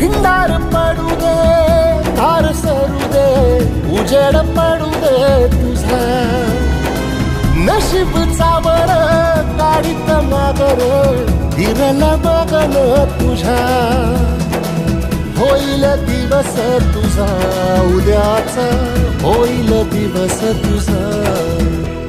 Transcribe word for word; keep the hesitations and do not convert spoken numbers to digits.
धिंडार पडू दे, धार सरू दे, उजेड पडू दे तुझा. नशीब चावळ गाडीत मागर फिरल बघन तुझ्या. होईल दिवस तुझा उद्याचा, होईल दिवस तुझा.